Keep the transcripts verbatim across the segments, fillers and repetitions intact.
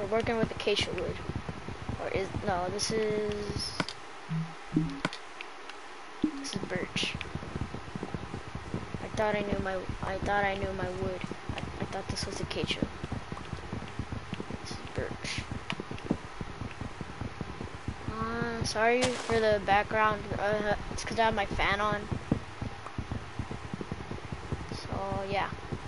We're working with acacia wood. Or is, no, this is, this is birch. I thought I knew my, I thought I knew my wood. I, I thought this was acacia. This is birch. Uh, sorry for the background, uh, it's because I have my fan on. So, yeah.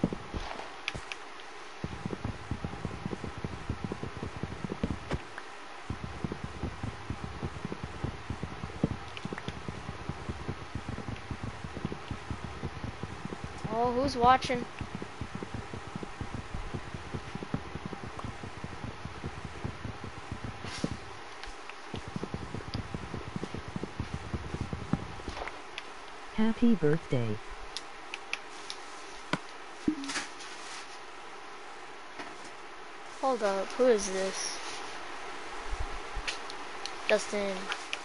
Oh, who's watching? Happy birthday. Hold up, who is this? Justin.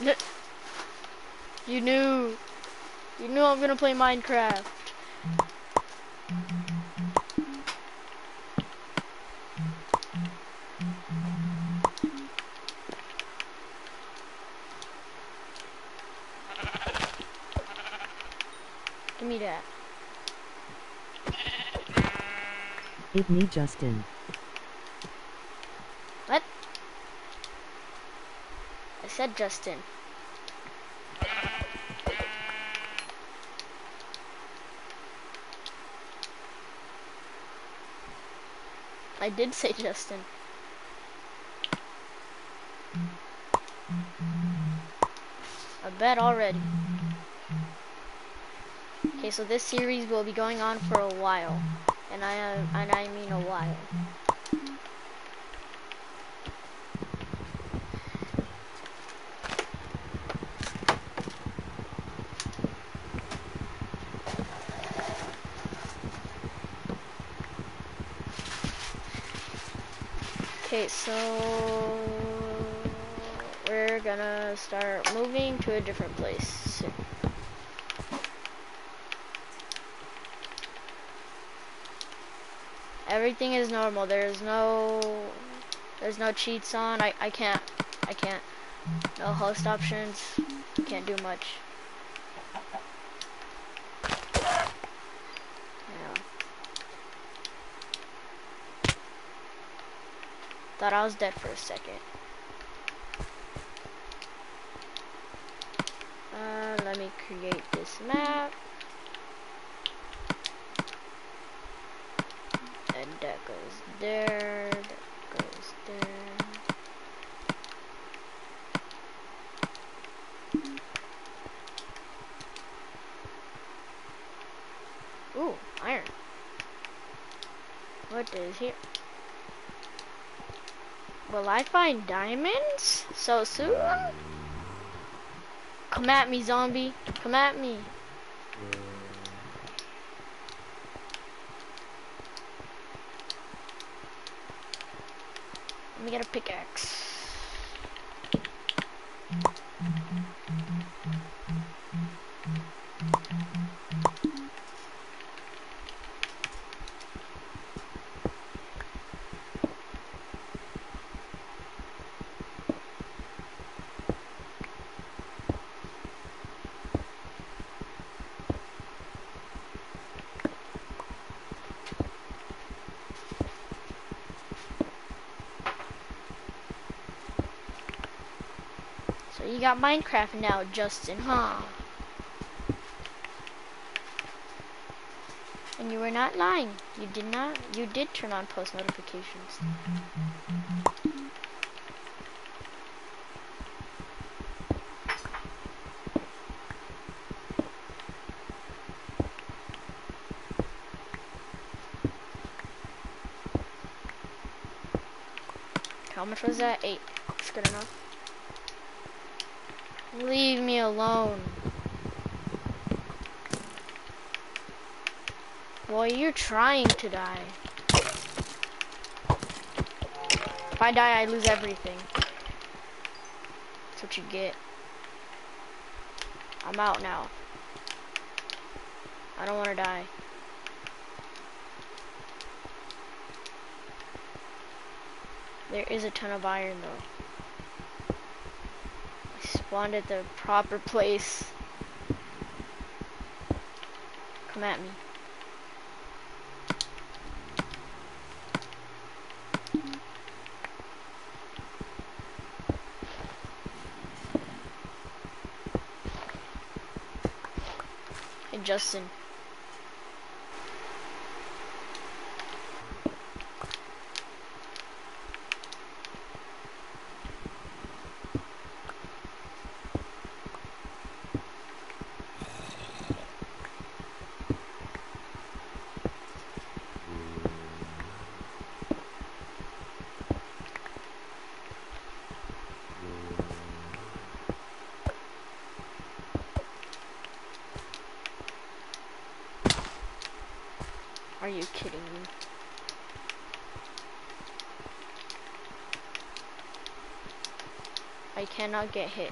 You knew. You knew I'm gonna play Minecraft. Give me that. It's me, Justin. What? I said Justin. I did say Justin. I bet already. Okay, so this series will be going on for a while, and I uh, and I mean a while. Okay, so we're gonna start moving to a different place soon. Everything is normal. There's no, there's no cheats on. I I can't, I can't. No host options. Can't do much. Yeah. Thought I was dead for a second. Uh, let me create this map. And that goes there, that goes there. Ooh, iron. What is here? Will I find diamonds so soon? Come at me, zombie. Come at me. Let me get a pickaxe. So you got Minecraft now, Justin, huh? And you were not lying. You did not, you did turn on post notifications. How much was that? Eight. That's good enough. Leave me alone. Boy, you're trying to die. If I die, I lose everything. That's what you get. I'm out now. I don't want to die. There is a ton of iron though. I spawned at the proper place. Come at me. Hey Justin. Are you kidding me? I cannot get hit.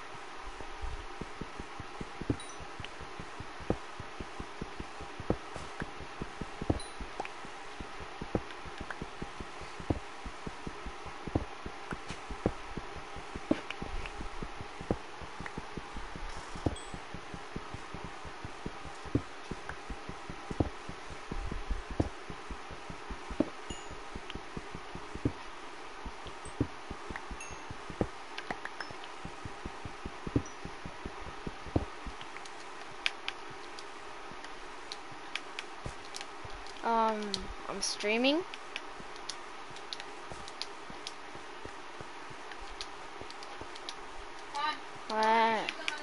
Um, I'm streaming. What?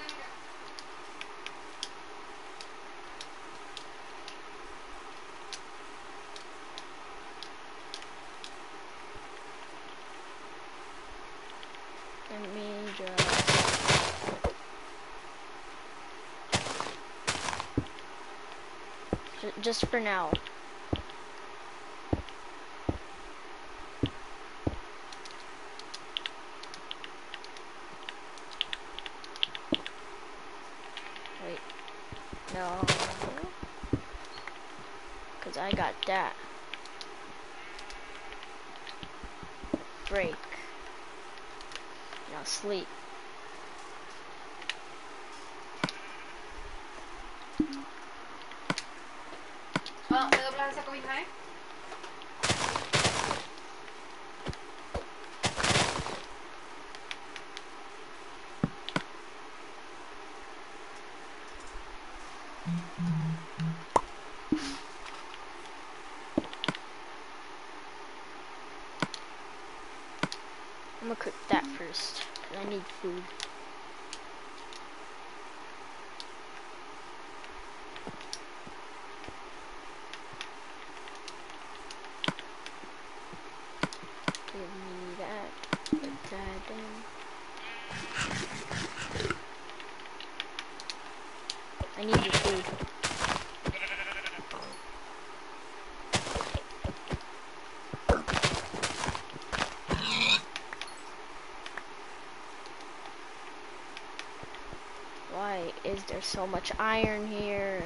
Let me just... J just for now. Wait. No. Because I got that. Break. Now sleep. Oh, ¿me doblas esa cobija, eh? I'm gonna cook that first. Cause I need food. Give me that. Put that in. I need your food. Why is there so much iron here?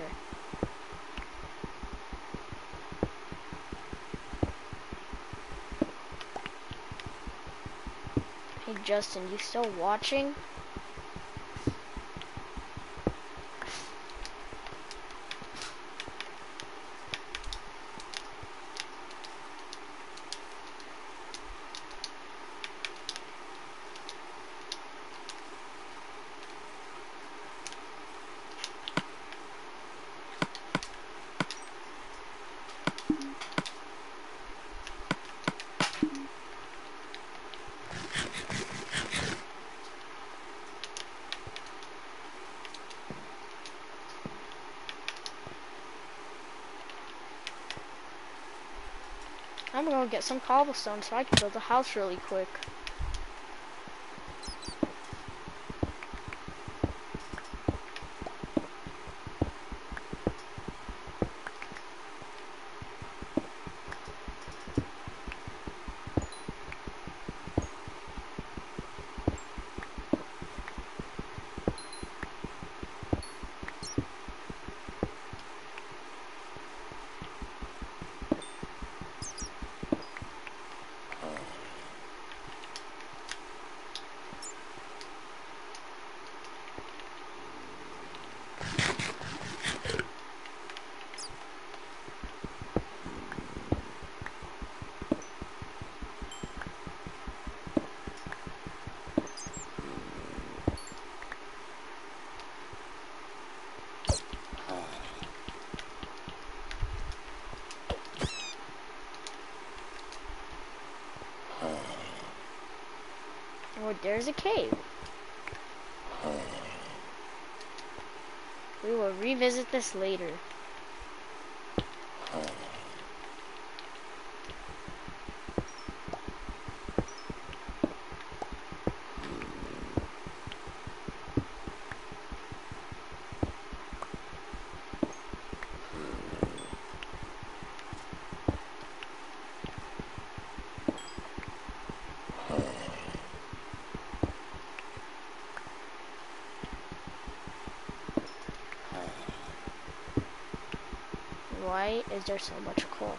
Hey Justin, you still watching? I'm gonna get some cobblestone so I can build a house really quick. Oh, there's a cave. We will revisit this later. Why is there so much coal?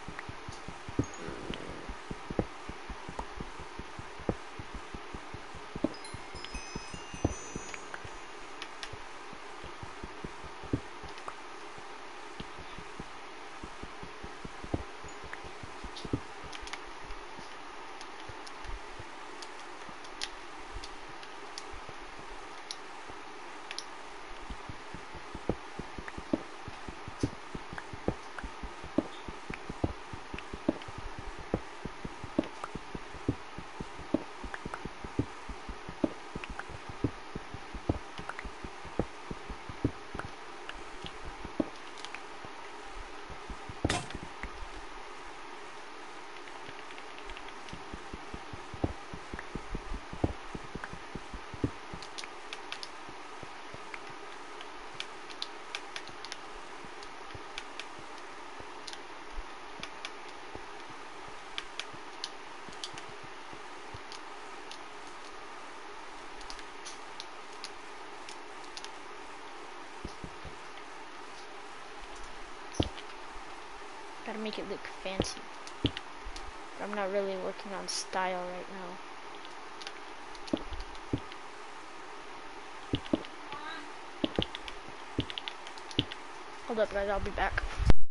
Gotta make it look fancy. But I'm not really working on style right now. Hold up guys, I'll be back.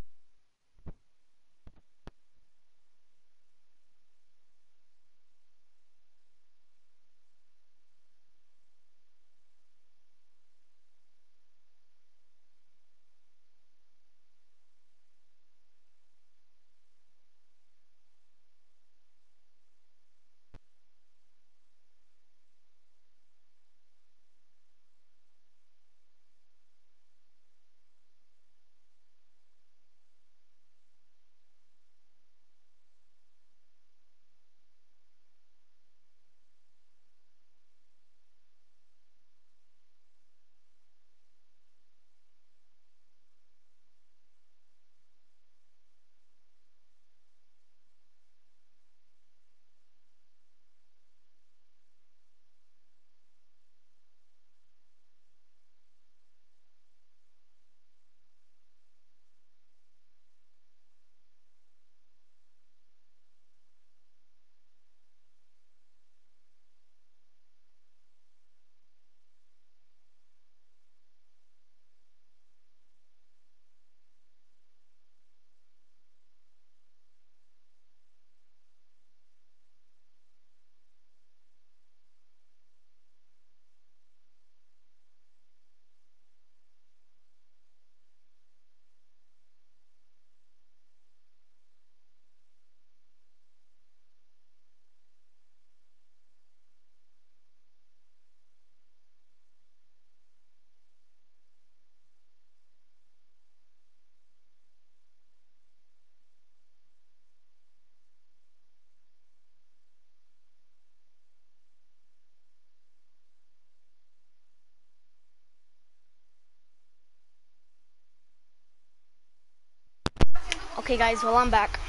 Okay guys, well I'm back.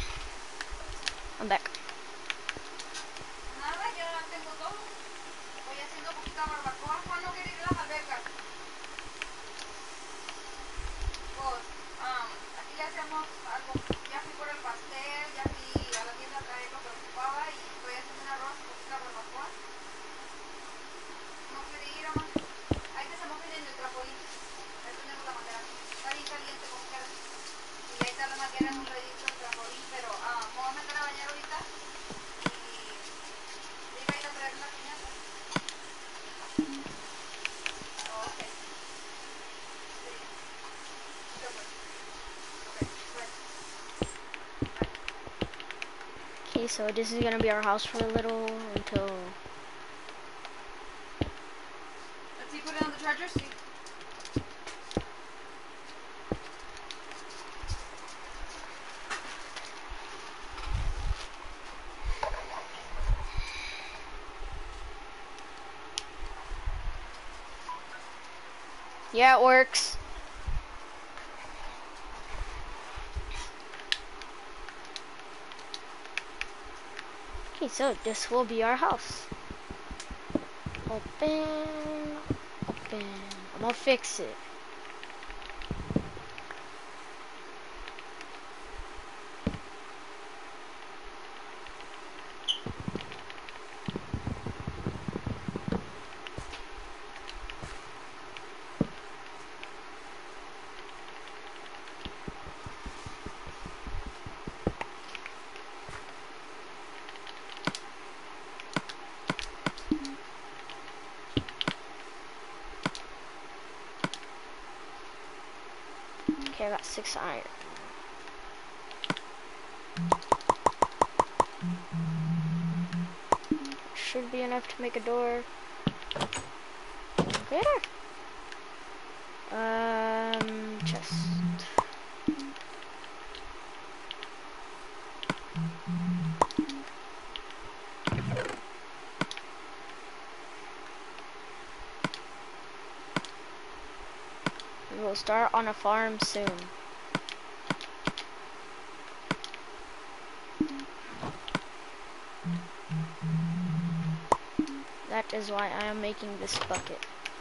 I'm back. Nada, ya tengo todo. Voy haciendo poquita barbacoa. Juan no quiere ir a las albercas. Pues, um, aquí le hacemos algo. Ya fui por el pastel, ya fui a la tienda a traer lo que ocupaba y estoy haciendo un arroz y poquita barbacoa. No quiere ir, mamá. Hay que se mojen en el trampolín. Ahí tenemos la madera. Está bien caliente como quiera. Y ahí está la madera en un redito del trampolín, pero ah, me voy a meter a bañar ahorita y iba a ir a traer una piñata. Oh, ok. Sí. Super. Ok, bueno. Okay, so this is gonna be our house for a little until charger, sí. Yeah, it works. Okay, so this will be our house. Open, open. I'm gonna fix it. Okay, I got six iron. Should be enough to make a door. There. Um, chest. We will start on a farm soon. That is why I am making this bucket.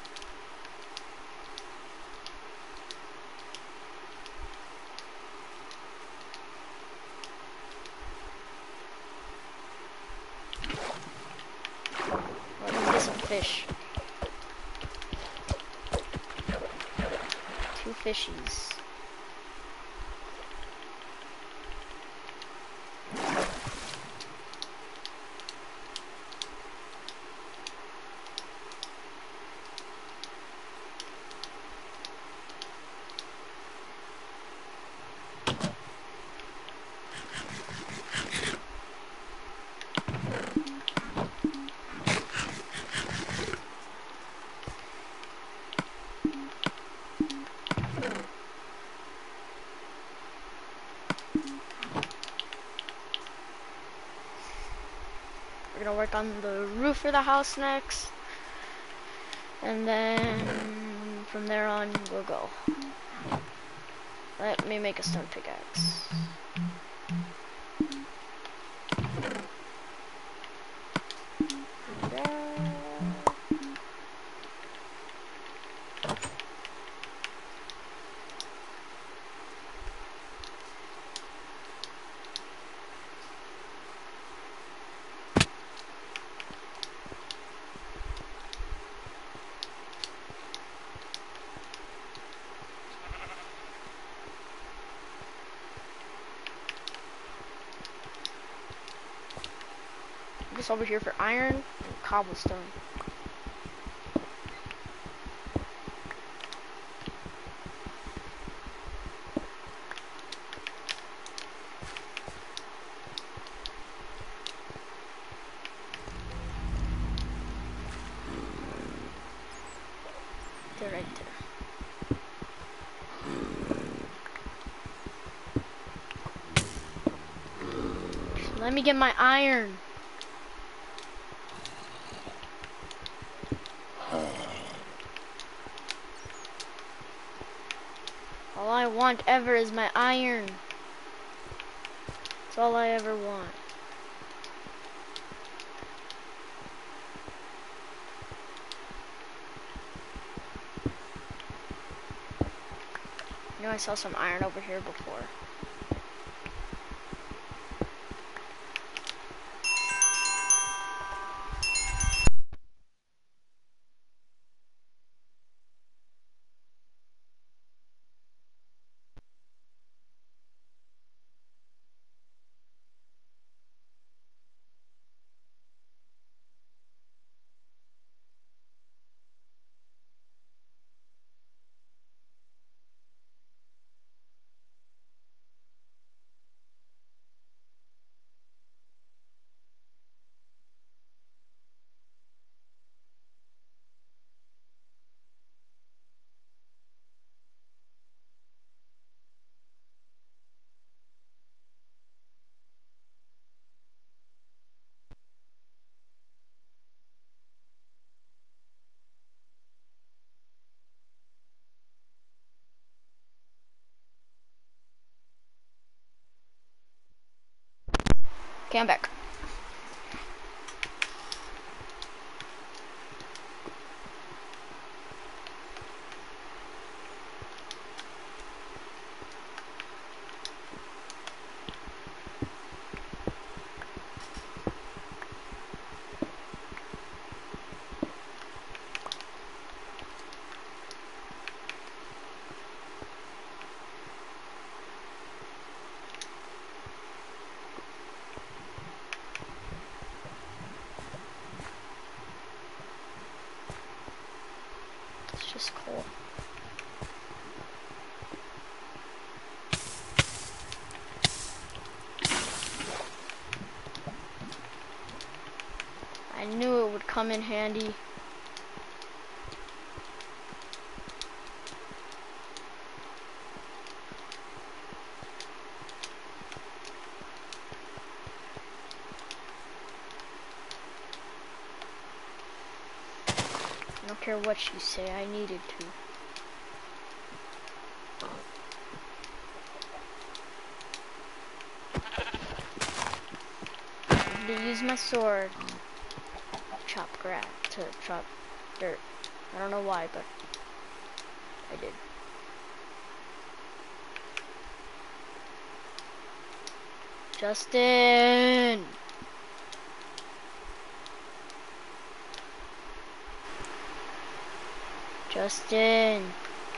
Let me get some fish. Two fishies. We're gonna work on the roof for the house next. And then from there on, we'll go. Let me make a stone pickaxe. Just over here for iron and cobblestone. They're right there. Let me get my iron. All I want ever is my iron. That's all I ever want. You know, I saw some iron over here before. Okay, I'm back. It's just cool. I knew it would come in handy. I don't care what you say, I needed to. To use my sword to chop grass, to chop dirt. I don't know why, but I did. Justin! Justin!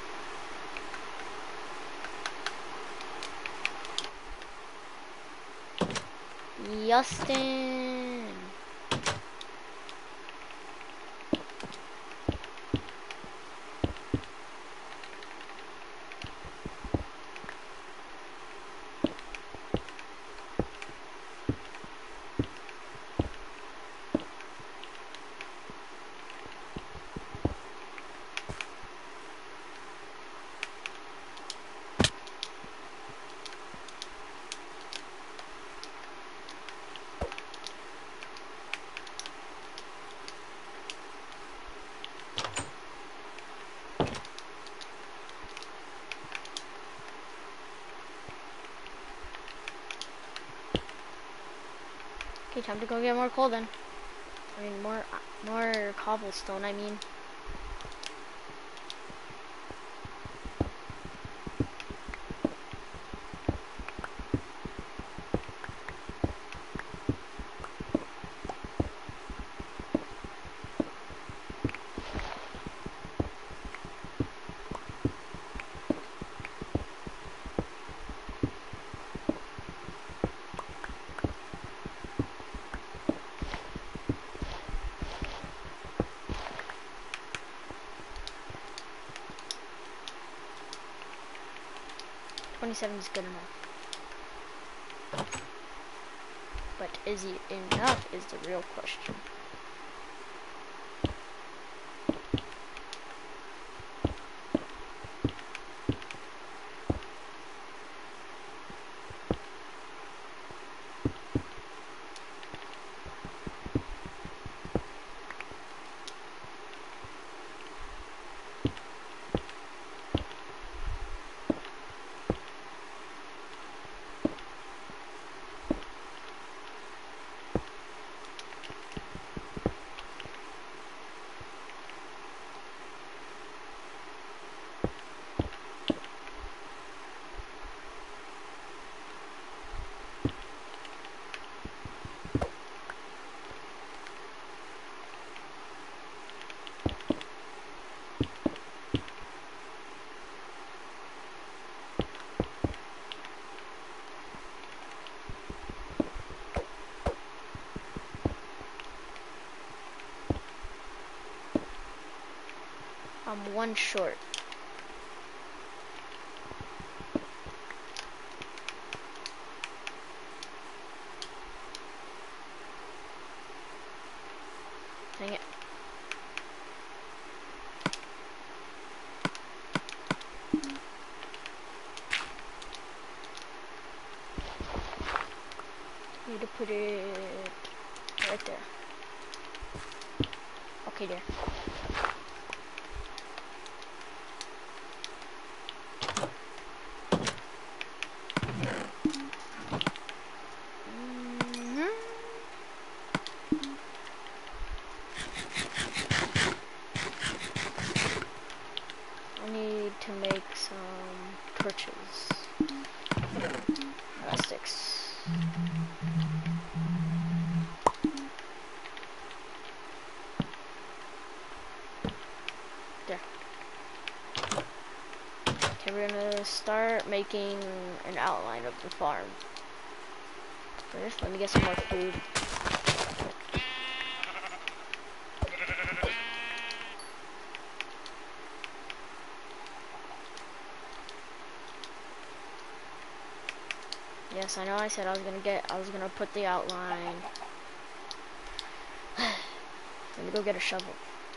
Justin! Okay, time to go get more coal then. I mean, more, more cobblestone, I mean. twenty-seven is good enough. But is it enough is the real question. I'm one short. Dang it. Need to put it right there. Okay, there. Mm-hmm. start making an outline of the farm. First, let me get some more food. Yes, I know I said I was gonna get, I was gonna put the outline. Let me go get a shovel.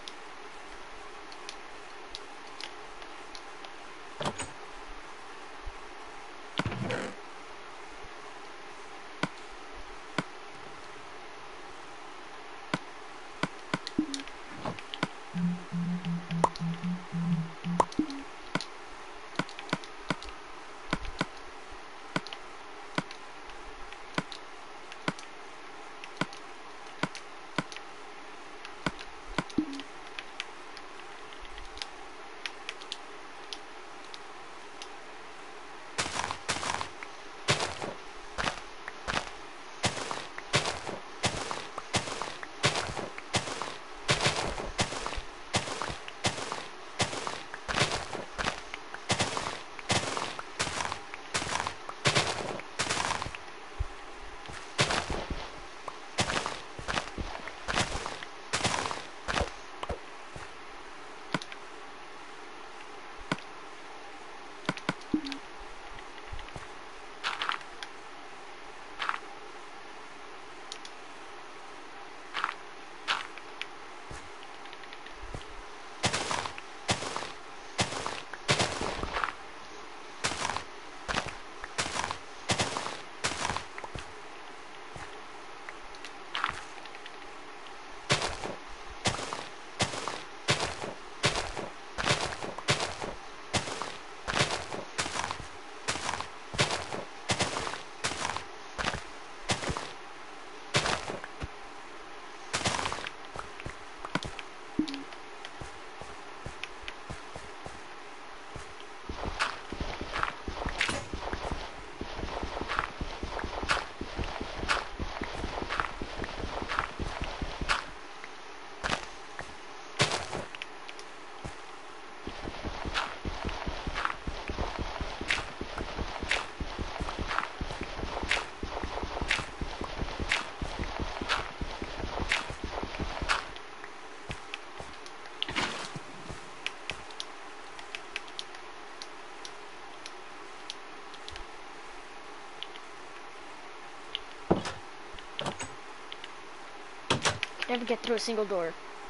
Never get through a single door.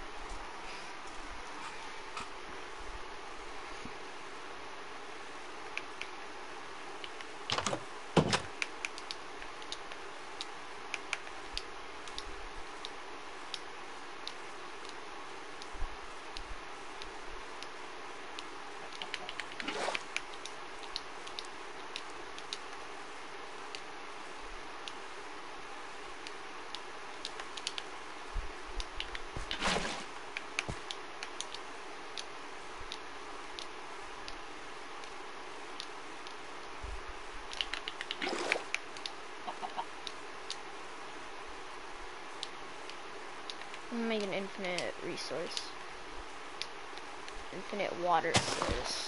Make an infinite resource. Infinite water source.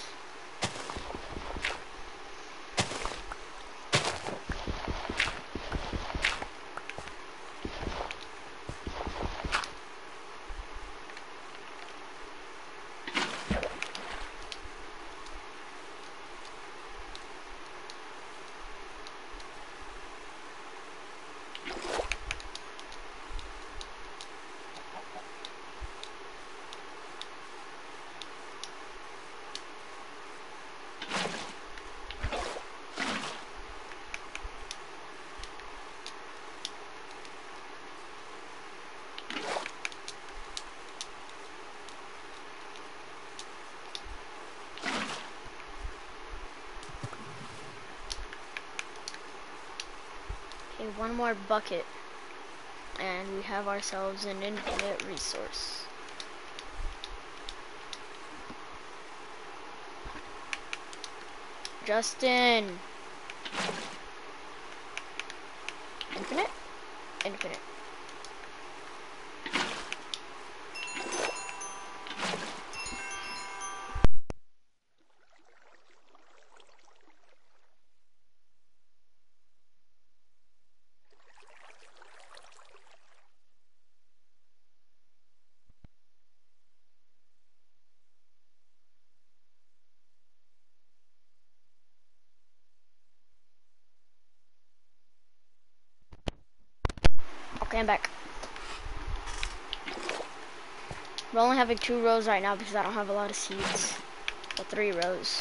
Okay, one more bucket, and we have ourselves an infinite resource. Justin! Infinite? Infinite. Okay, I'm back. We're only having two rows right now because I don't have a lot of seeds. So three rows.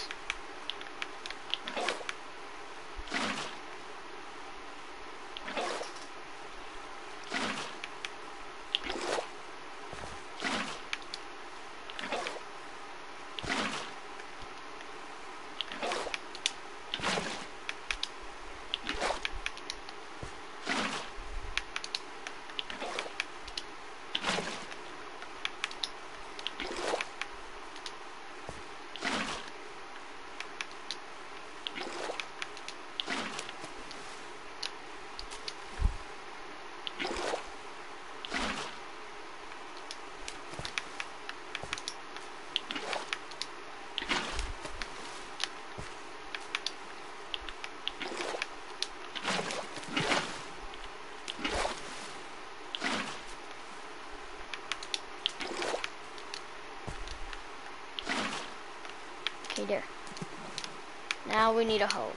Okay, there. Now we need a hoe.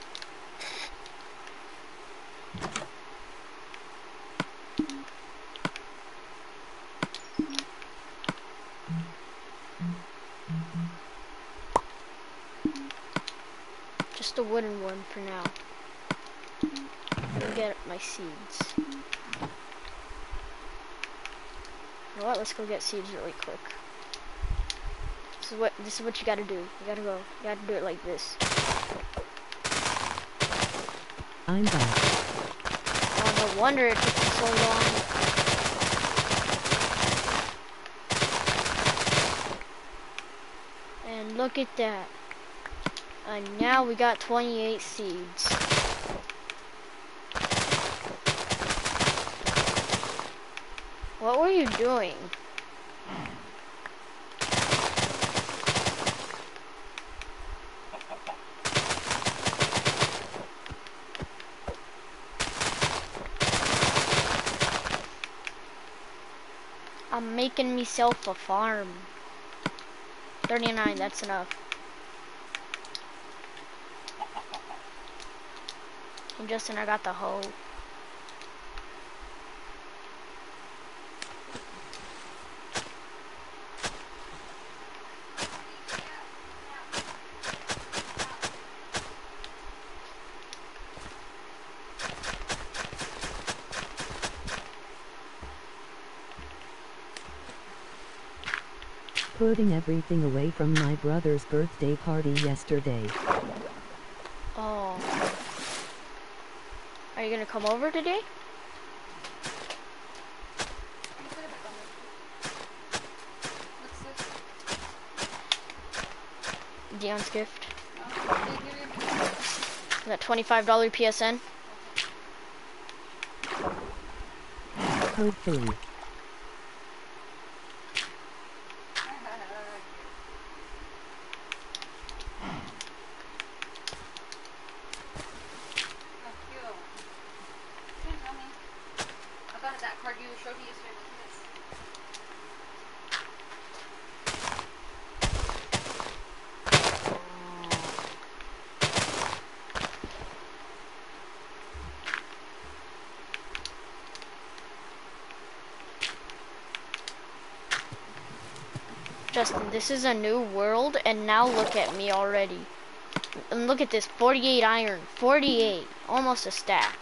Just a wooden one for now. Let me get my seeds. You know what? Let's go get seeds really quick. This is what this is what you gotta do. You gotta go. You gotta do it like this. I'm back. Oh, no wonder it took so long. And look at that. And now we got twenty-eight seeds. What were you doing? I'm making myself a farm. thirty-nine, that's enough. And Justin, I got the hoe. Putting everything away from my brother's birthday party yesterday. Oh. Are you gonna come over today? Dion's gift. That twenty-five dollar P S N. Hopefully. That card you showed me yesterday was this. Justin, this is a new world, and now look at me already. And look at this, forty-eight iron, forty-eight, almost a stack.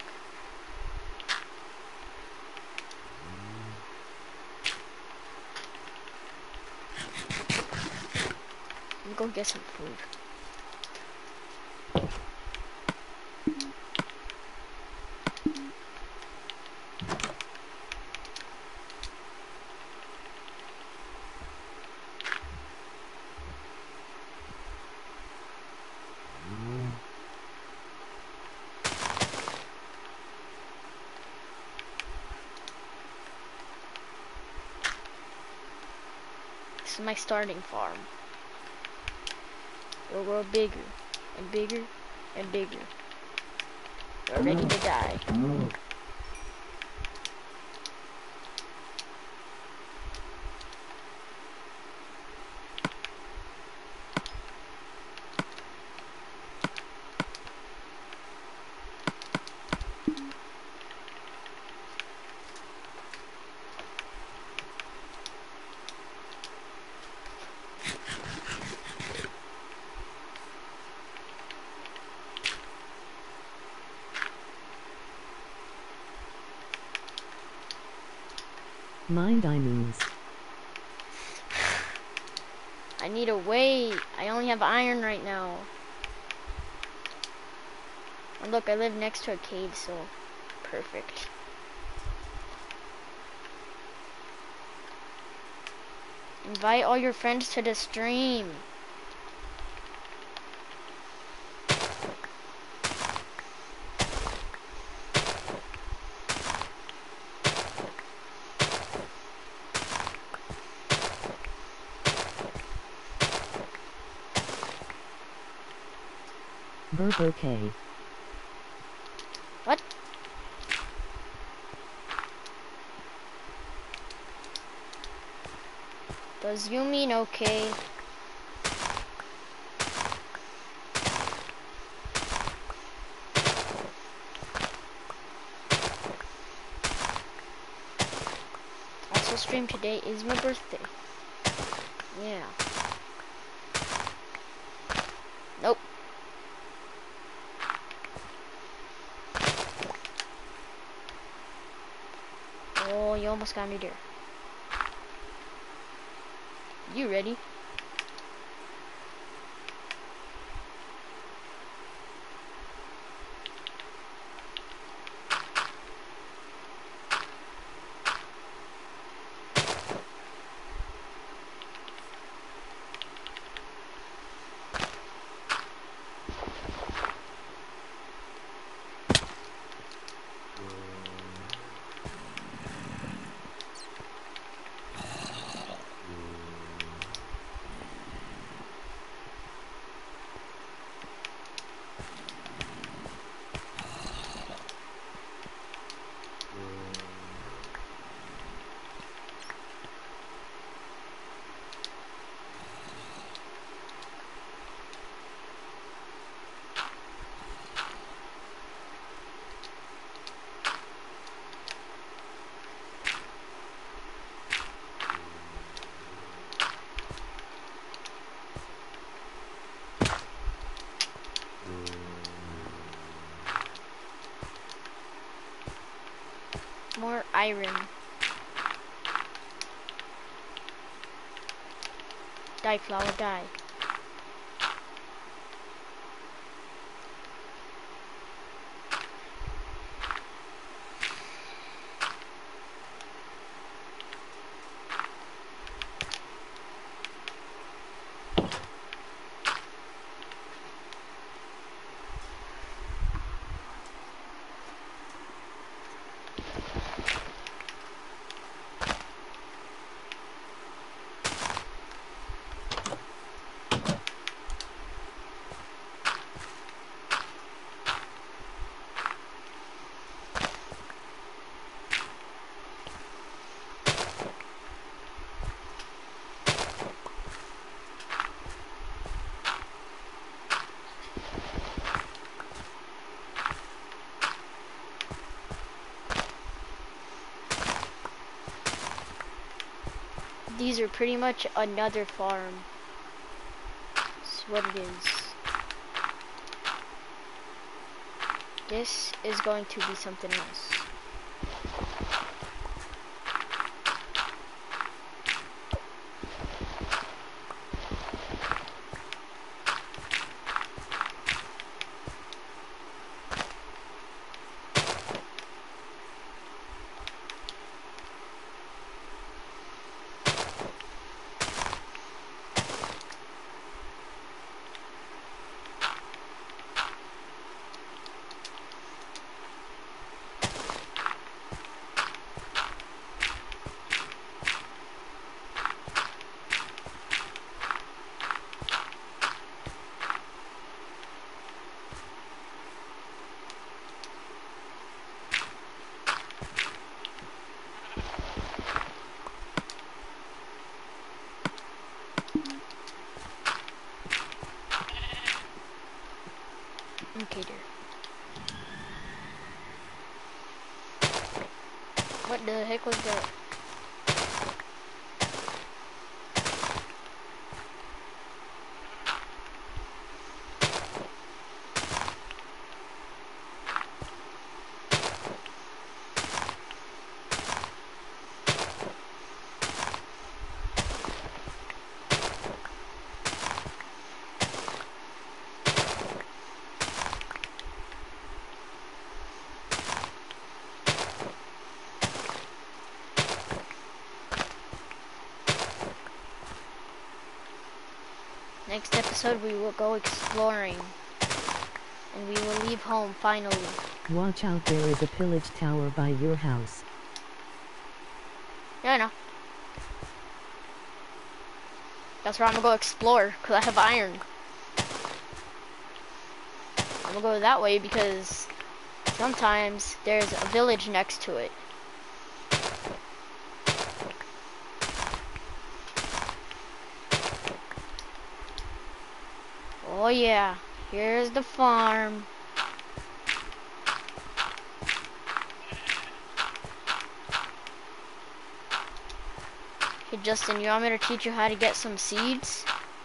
Let me go get some food. This is my starting farm. It'll grow bigger and bigger and bigger. We're ready to die. Mine diamonds. I need a way. I only have iron right now. And look, I live next to a cave, so perfect. Invite all your friends to the stream. Burp okay. What? Does you mean okay? Also stream today is my birthday. Yeah. Nope. Oh, you almost got me there. You ready? More iron. Die, flower, die. These are pretty much another farm. That's what it is. This is going to be something else. Okay, dear. What the heck was that? Next episode, we will go exploring. And we will leave home, finally. Watch out, there is a pillage tower by your house. Yeah, I know. That's where I'm gonna go explore, because I have iron. I'm gonna go that way because sometimes there's a village next to it. Oh yeah, here's the farm. Hey Justin, you want me to teach you how to get some seeds?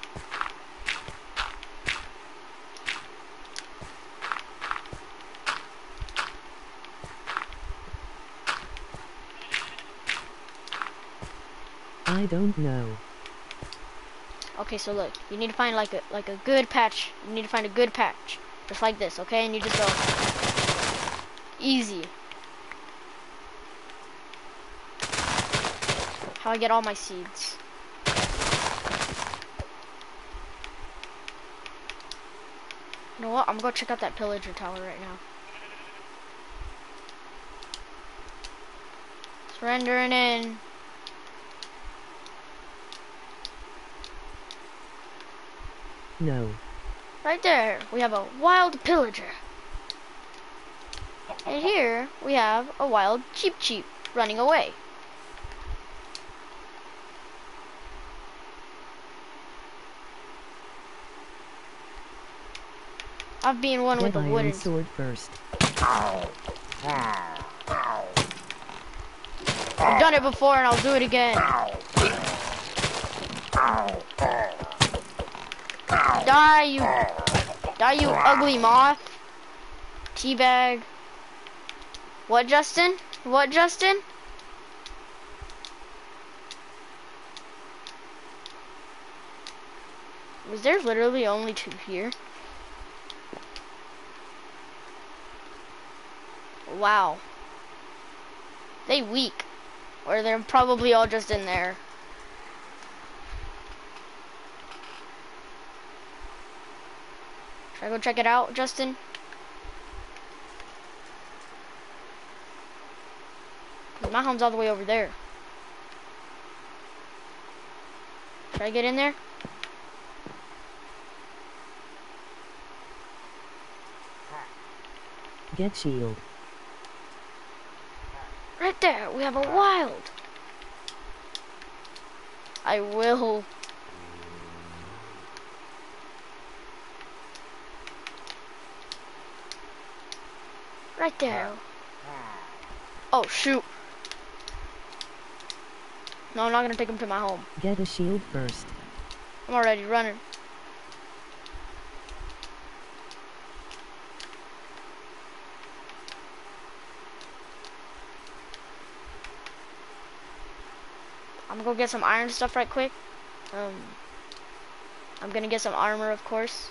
I don't know. Okay, so look, you need to find like a like a good patch. You need to find a good patch, just like this, okay? And you just go easy. How I get all my seeds. You know what? I'm gonna go check out that pillager tower right now. Surrendering in. No. Right there, we have a wild pillager. And here, we have a wild cheep cheep running away. I've been one Get with a iron wooden sword first. I've done it before and I'll do it again. Die, you... Die, you ugly moth. Teabag. What, Justin? What, Justin? Was there literally only two here? Wow. They weak. Or they're probably all just in there. Should I go check it out, Justin? My home's all the way over there. Should I get in there? Get shield. Right there, we have a wild. I will. Right there. Oh, shoot. No, I'm not gonna take him to my home. Get a shield first. I'm already running. I'm gonna go get some iron stuff right quick. Um, I'm gonna get some armor, of course.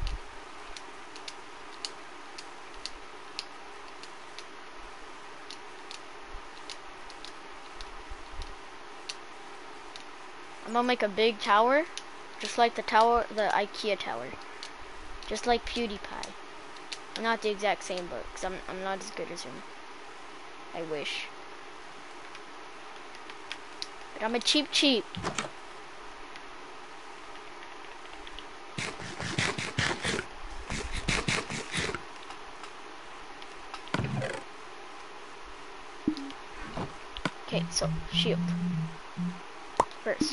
I'm gonna make a big tower, just like the tower, the IKEA tower, just like PewDiePie. Not the exact same, but cause I'm I'm not as good as him. I wish. But I'm a cheap cheap. Okay, so shield first.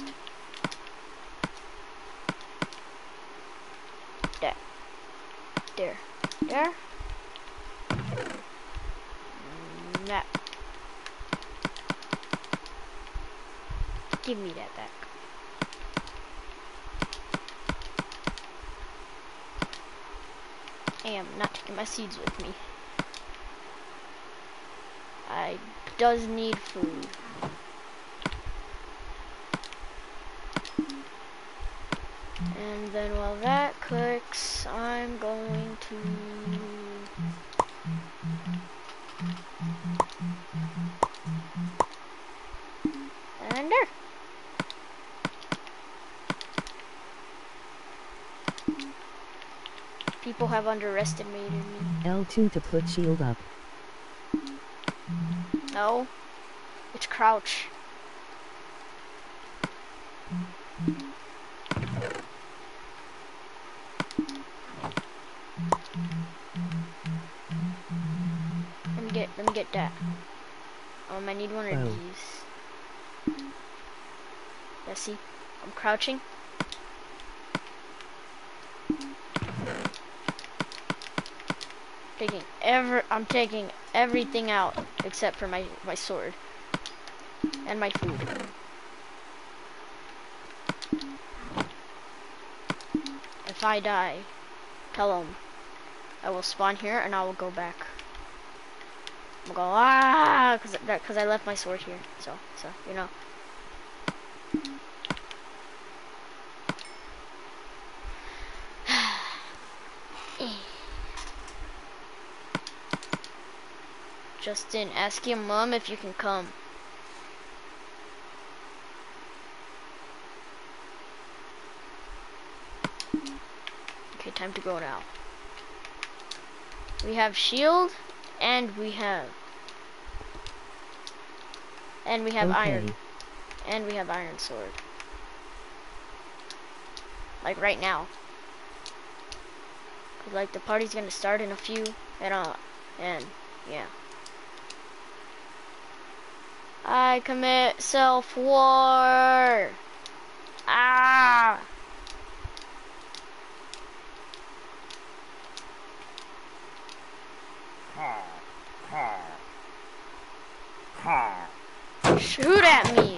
There, there, there. Map. Give me that back. I am not taking my seeds with me. I does need food. And then while that cooks, I'm going to and there. People have underestimated me. L two to put shield up. No, it's crouch. Let me get, let me get that. Um, I need one of Oh. these. Yeah, see, I'm crouching. Taking ever, I'm taking everything out except for my my sword and my food. If I die, tell them I will spawn here and I will go back. I'll go ah, cause that, cause I left my sword here. So, so you know. Justin, ask your mom if you can come. Okay, time to go now. We have shield, and we have, and we have Okay. iron, and we have iron sword. Like right now. 'Cause like the party's gonna start in a few, and uh, and yeah. I commit self-war. Ah! Shoot at me!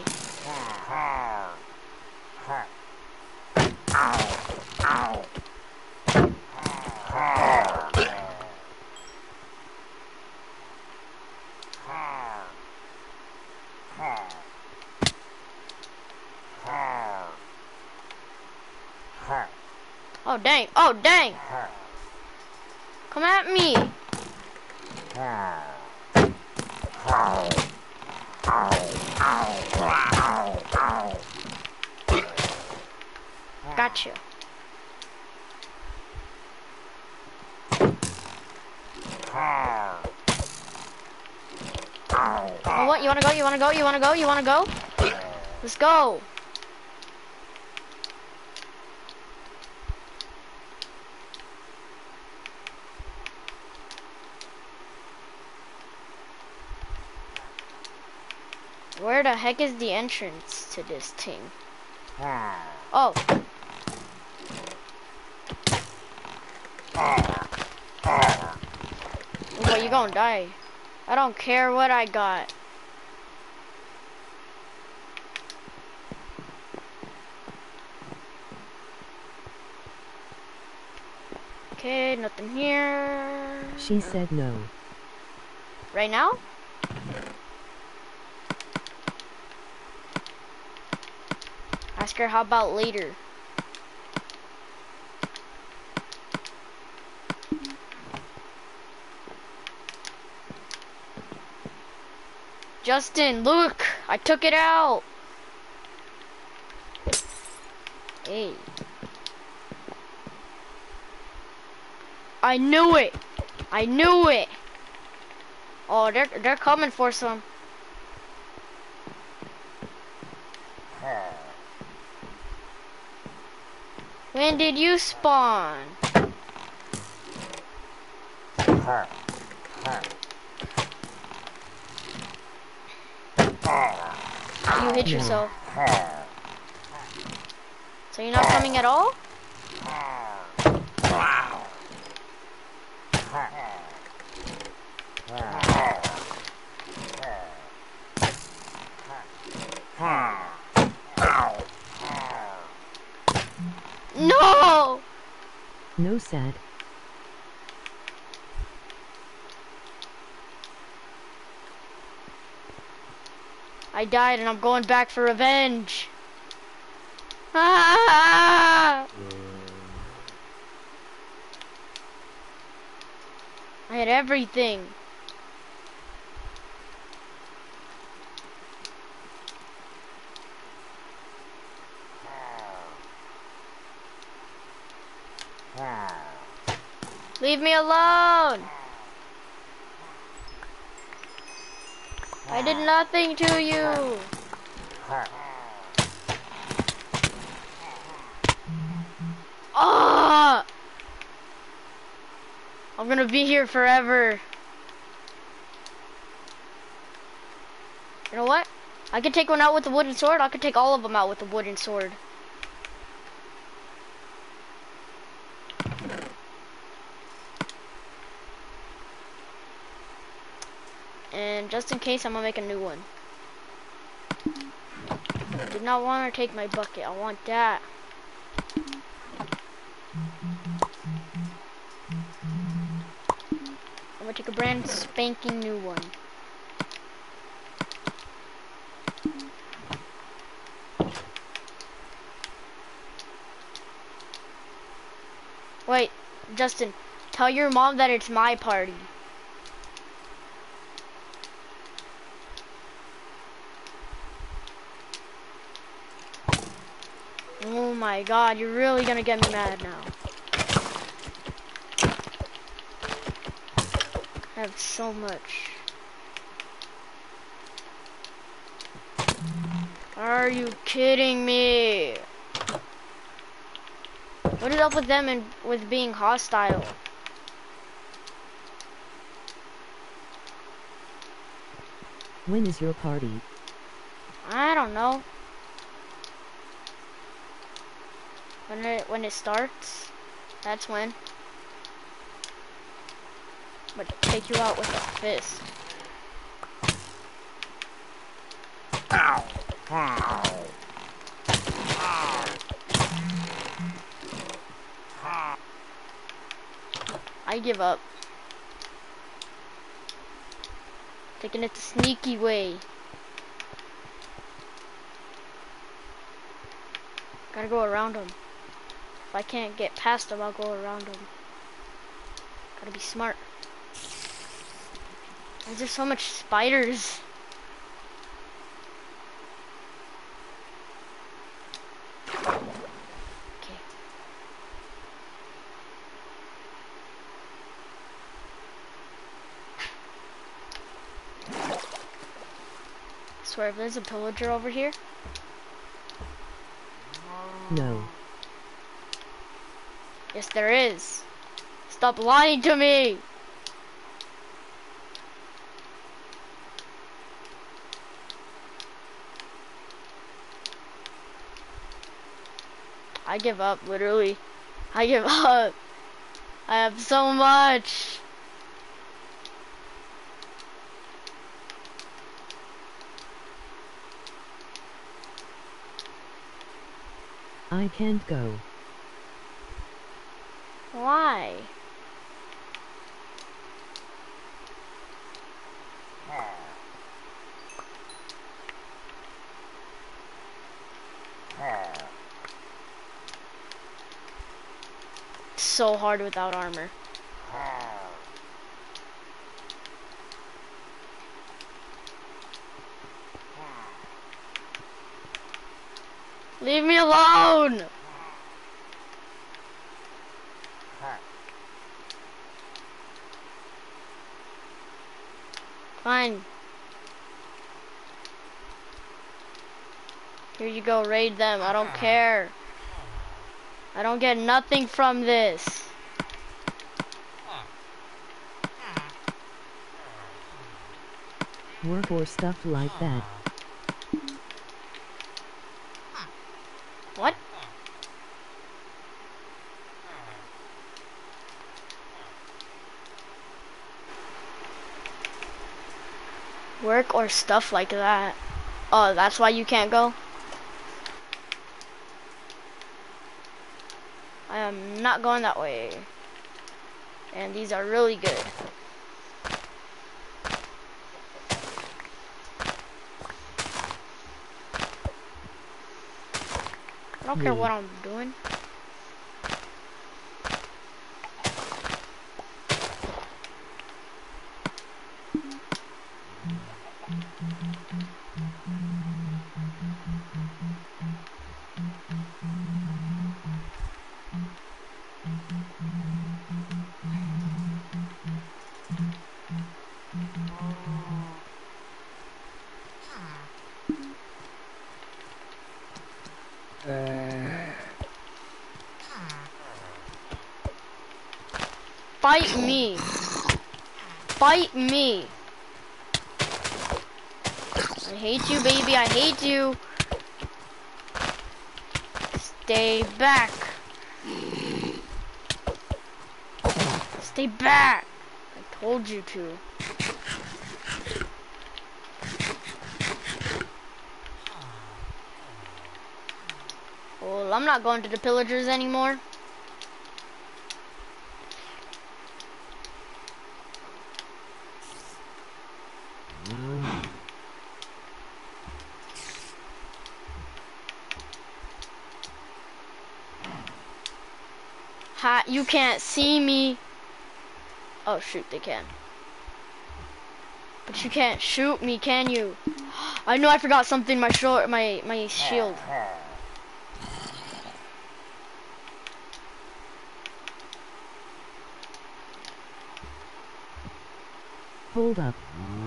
Oh dang! Oh dang! Come at me! Gotcha. Oh, what? You wanna go? You wanna go? You wanna go? You wanna go? Let's go! Where the heck is the entrance to this thing? Oh. But you gonna die. I don't care what I got. Okay, nothing here. She said no. Right now? Ask her how about later. Justin, look! I took it out! Hey. I knew it! I knew it! Oh, they're, they're coming for some. When did you spawn? You hit yourself. So you're not coming at all? No! No sad. I died and I'm going back for revenge. Ah! I had everything. Leave me alone! I did nothing to you! Ah! I'm gonna be here forever. You know what? I could take one out with the wooden sword. I could take all of them out with the wooden sword. And just in case, I'm gonna make a new one. Did not want to take my bucket. I want that. I'm gonna take a brand spanking new one. Wait, Justin, tell your mom that it's my party. Oh my god, you're really gonna get me mad now. I have so much. Are you kidding me? What is up with them and with being hostile? When is your party? I don't know. When it when it starts, that's when. I'm gonna take you out with a fist. Ow. Ow. I give up. Taking it the sneaky way. Gotta go around them. If I can't get past them, I'll go around them. Gotta be smart. Why is there so much spiders? Okay. I swear, if there's a pillager over here. No. Yes, there is. Stop lying to me! I give up, literally. I give up. I have so much. I can't go. Why? It's so hard without armor. Leave me alone! Fine. Here you go, raid them. I don't care. I don't get nothing from this. Work or stuff like that. What? Work or stuff like that. Oh, that's why you can't go? I am not going that way. And these are really good. I don't care Me. what I'm doing. Fight me. Fight me. I hate you, baby. I hate you. Stay back. Stay back. I told you to. Well, I'm not going to the pillagers anymore. Ha, you can't see me. Oh shoot, they can. But you can't shoot me, can you? I know I forgot something, my short my my shield. Hold up.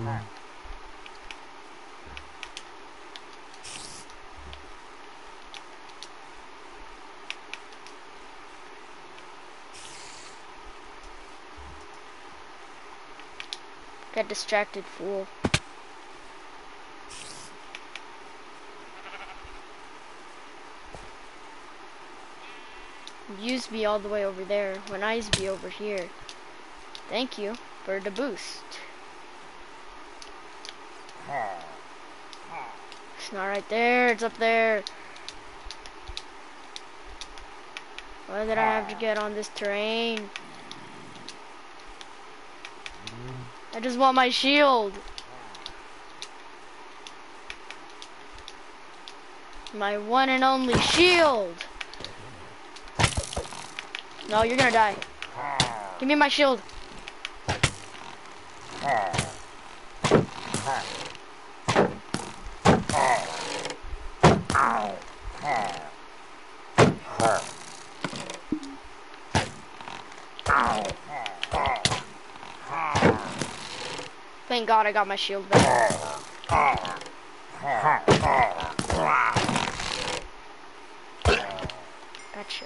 Get distracted, fool. You used to be all the way over there when I used to be over here. Thank you for the boost. It's not right there, it's up there. Why did I have to get on this terrain? I just want my shield. My one and only shield. No, you're gonna die. Give me my shield. Thank God I got my shield back. Gotcha.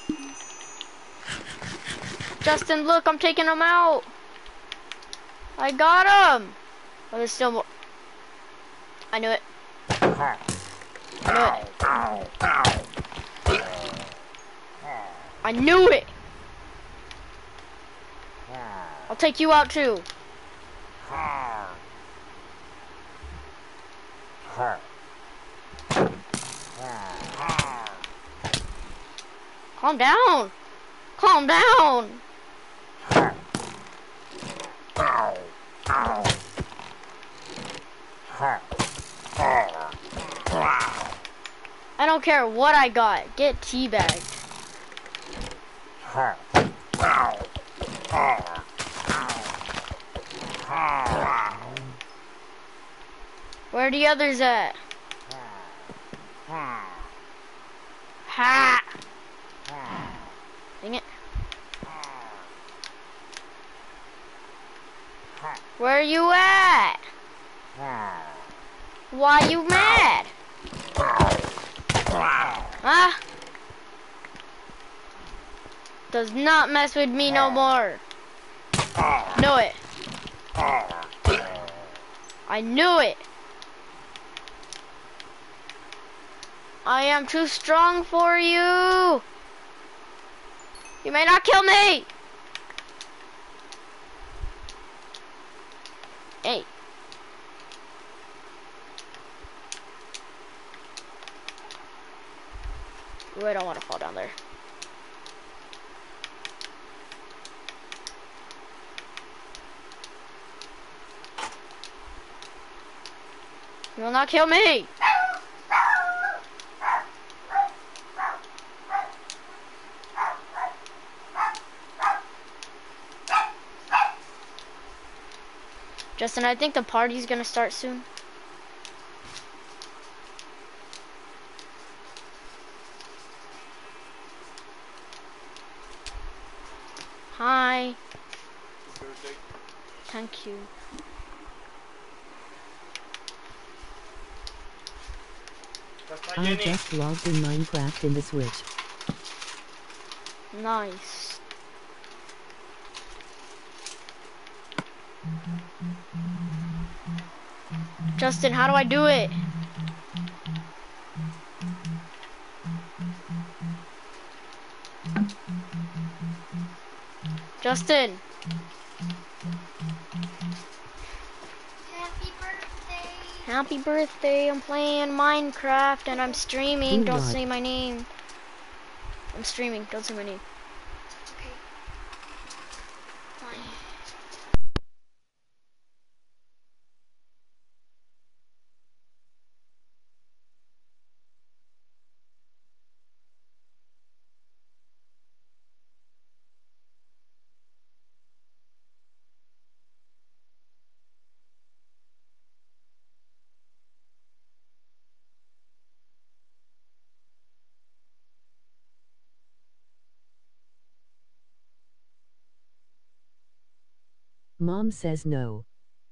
Justin, look, I'm taking him out. I got him. Oh, there's still more. I knew it. I knew it. I knew it. I'll take you out too. Calm down. Calm down. I don't care what I got. Get teabagged. Where are the others at? Ha! Dang it. Where are you at? Why you mad? Huh? Does not mess with me no more. Knew it. I knew it. I am too strong for you. You may not kill me. Hey. Ooh, I don't want to fall down there. You will not kill me. Justin, I think the party's gonna start soon. Hi. Thank you. I just logged in Minecraft in the Switch. Nice. Justin, how do I do it? Justin. Happy birthday. Happy birthday. I'm playing Minecraft and I'm streaming. Do Don't what? say my name. I'm streaming. Don't say my name. Okay. Fine. Mom says no.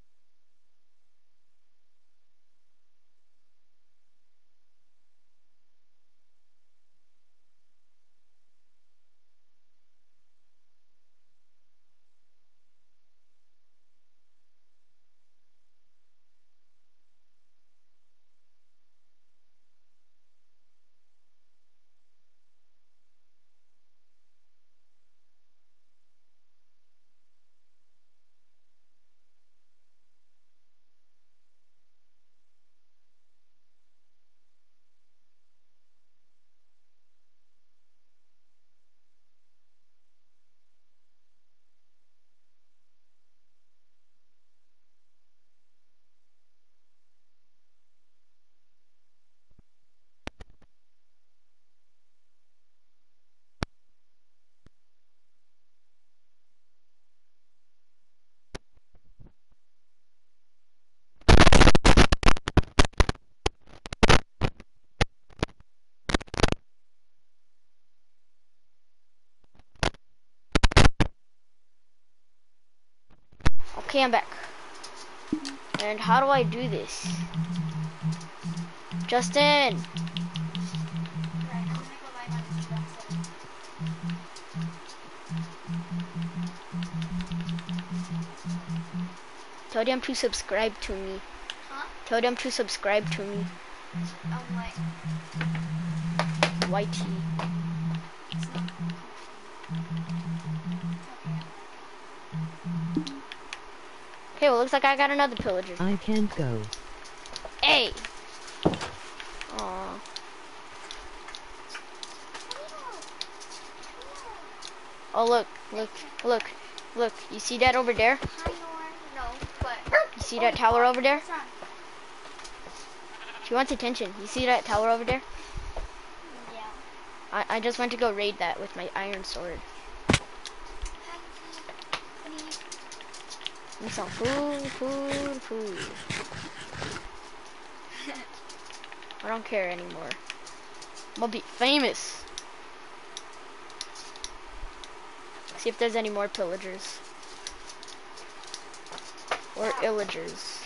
Okay, I'm back. And how do I do this? Justin! Right, I'm gonna go live on this episode. Tell them to subscribe to me. Huh? Tell them to subscribe to me. Um, what? Y T. It's not. Okay, well, looks like I got another pillager. I can't go. Hey! Aw. Oh, look, look, look, look. You see that over there? Hi, Nora. No, but. You see that tower over there? What's wrong? She wants attention. You see that tower over there? Yeah. I, I just went to go raid that with my iron sword. Hi, honey. Need some food, food, food. I don't care anymore. I'm gonna be famous. See if there's any more pillagers. Or illagers.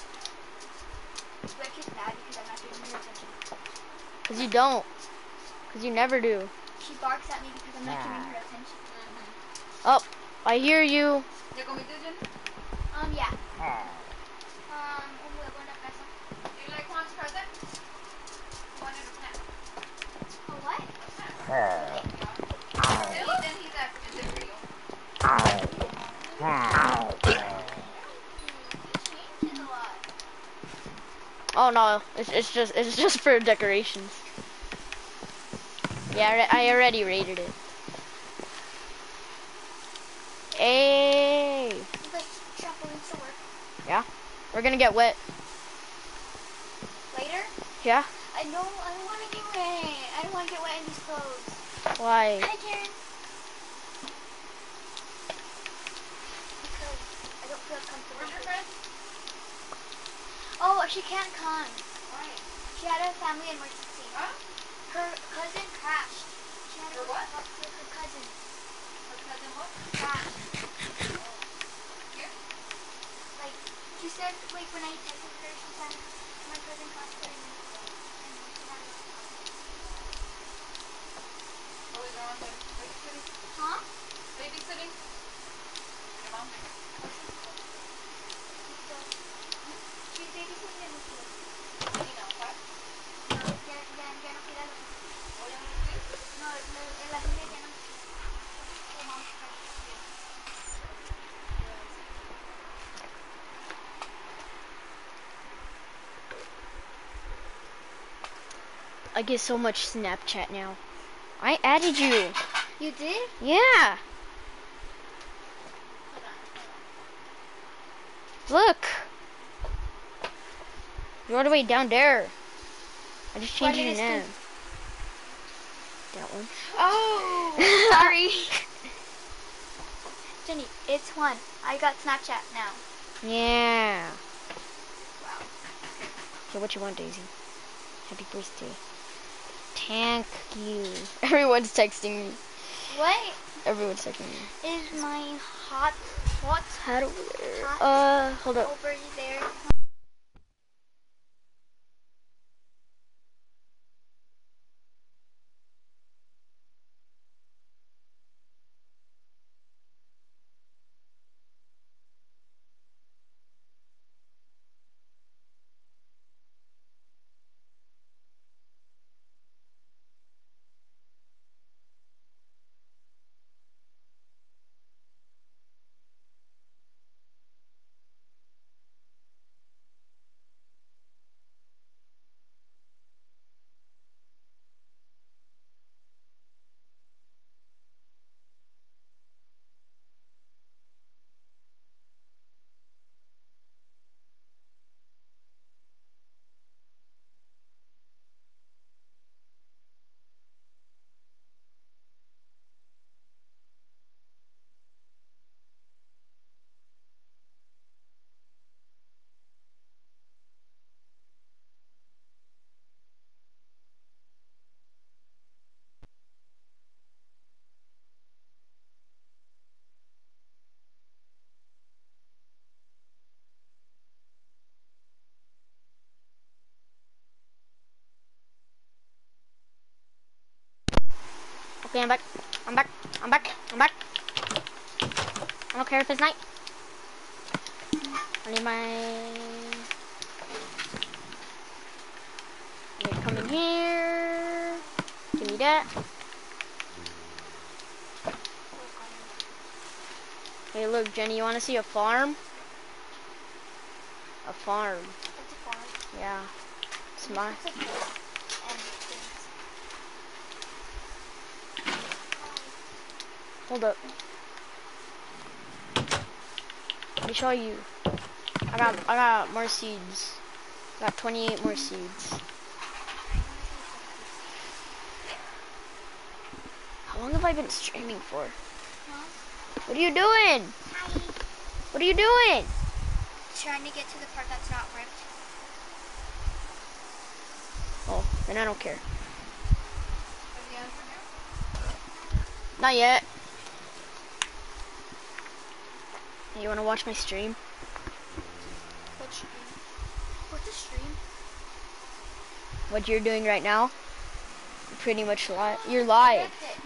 But she's mad because I'm not giving her attention. Cause you don't. Cause you never do. She barks at me because I'm not giving her attention. Oh, I hear you. ¿Ya comiste, Jen? Um, yeah. Um, un huevo en la casa. Do you like Juan's present? One and a snack. A what? Yeah. Then he's at the cereal. He changes a lot. Oh no, it's it's just it's just for decorations. Yeah, I, re I already rated it. Hey, But trampolines to work. yeah, we're gonna get wet. Later? Yeah, I know, I don't want to get wet. I don't want to get wet in these clothes. why? Hi, Karen. Because I don't feel comfortable. Where's your friend? Oh, she can't come. Why? She had a family emergency. Huh? Her cousin crashed. She had her what? Her, her cousin. Her cousin what? Crashed. Oh. Here? Like, she said, like, when I texted her, she said, my cousin crashed her and, and she had a I get so much Snapchat now. I added you. You did? Yeah. Look. You're all the way down there. I just changed your name. That one. Oh, sorry. Jenny, it's one. I got Snapchat now. Yeah. Wow. Okay, what you want, Daisy? Happy birthday. Thank you. Everyone's texting me. What Everyone's texting me. is my hot hot How do we... hot Uh, hold up. over there? Okay, I'm back. I'm back. I'm back. I'm back. I don't care if it's night. I need my... Okay, come in here. Give me that. Hey, look, Jenny, you want to see a farm? A farm. It's a farm. Yeah. It's my... And things. Hold up. Let me show you. I got I got more seeds. I got twenty-eight more seeds. How long have I been streaming for? Huh? What are you doing? Hi. What are you doing? Trying to get to the part that's not ripped. Oh, then I don't care. Not yet. You wanna watch my stream? What stream? What's a stream? What you're doing right now? You're pretty much live. You're live. Ripped it.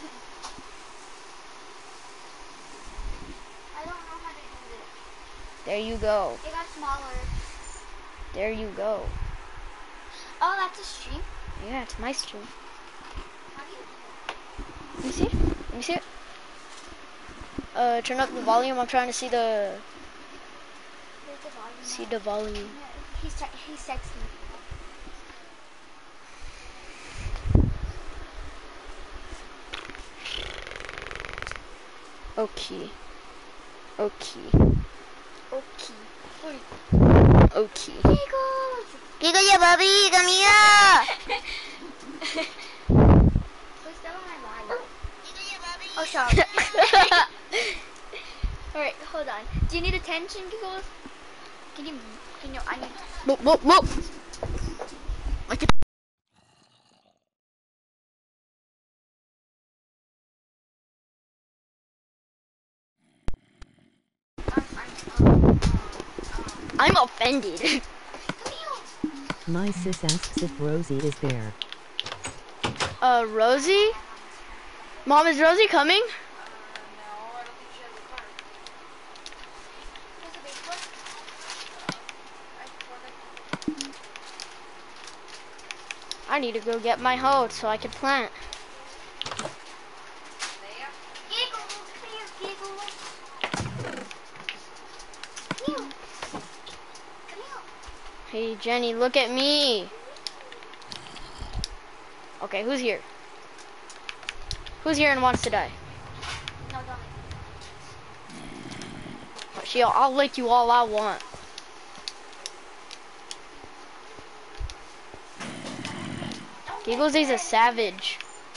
I don't know how to do this. There you go. It got smaller. There you go. Oh, that's a stream? Yeah, it's my stream. How do you Let me see. Let me see it. Uh, turn up the volume. I'm trying to see the Where's the volume? see at? the volume. Yeah, he's, te he's texting. Okay. Okay. Okay. Okay. Giggles! Giga ya, Bobby, come here. Who's still on my line? Oh, shut up. Alright, hold on. Do you need attention, Giggles? Can you, can you, I need... Whoop, whoop, whoop. I could. Um, I'm, um, um, I'm offended. My sis asks if Rosie is there. Uh, Rosie? Mom, is Rosie coming? There's a big one. I need to go get my hoe so I can plant. Giggles, come here, Giggles. Come here. Come here. Hey, Jenny, look at me. Okay, who's here? Who's here and wants to die? No, don't. She, I'll lick you all I want. Giggles is a savage.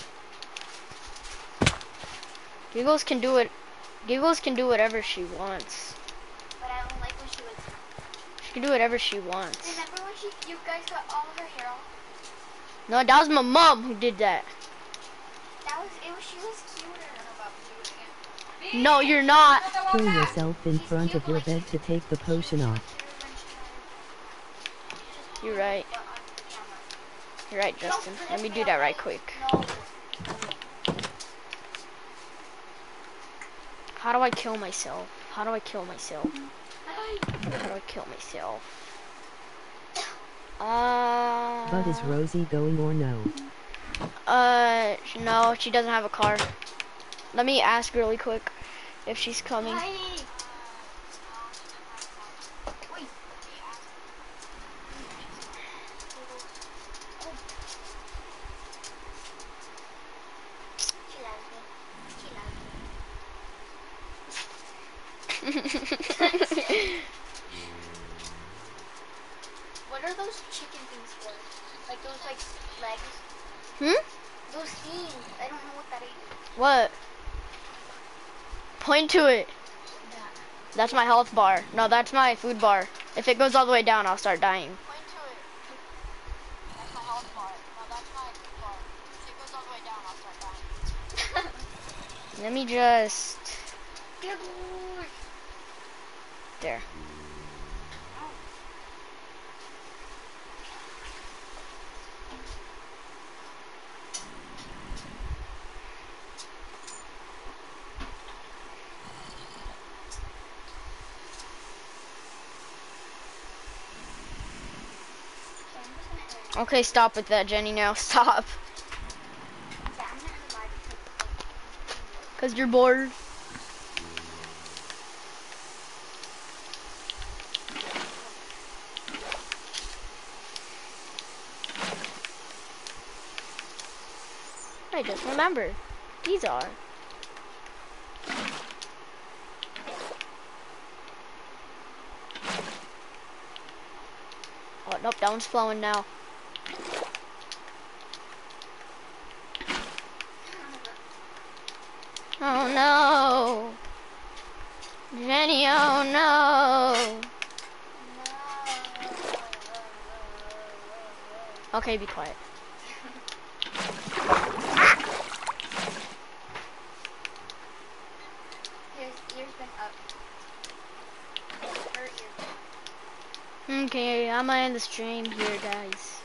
Giggles can do it. Giggles can do whatever she wants. But I don't like when she was. She can do whatever she wants. Remember when she, you guys got all of her hair off? No, that was my mom who did that. That was, it was, she was cuter. No, you're not. Pull yourself in front of your bed to take the potion off. You're right. You're right, Justin. Let me do that right quick. How do I kill myself? How do I kill myself? How do I kill myself? Uh. But is Rosie going or no? Uh, no, she doesn't have a car. Let me ask really quick if she's coming. What are those chicken things for? Like those like legs? Hmm? Those things. I don't know what that is. What? Point to it. Yeah. That's my health bar. No, that's my food bar. If it goes all the way down, I'll start dying. Point to it. That's my health bar. No, that's my food bar. If it goes all the way down, I'll start dying. Let me just... There. Okay, stop with that, Jenny, now. Stop. Because you're bored. I just remember. These are. Oh, nope, that one's flowing now. Oh no! Jenny, oh no! Okay, be quiet. His ear's been up. Her ear. Okay, I'm gonna end the stream here, guys.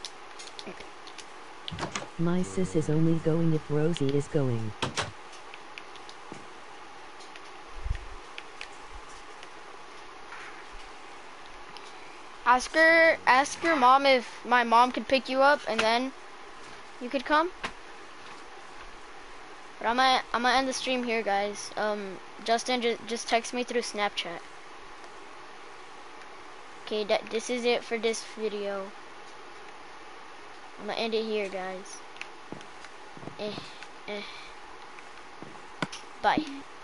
My sis is only going if Rosie is going. Ask her, ask your mom if my mom could pick you up and then you could come. But I'm gonna, I'm gonna end the stream here, guys. Um, Justin, just, just text me through Snapchat. Okay, that, this is it for this video. I'm gonna end it here, guys. Eh, eh. Bye.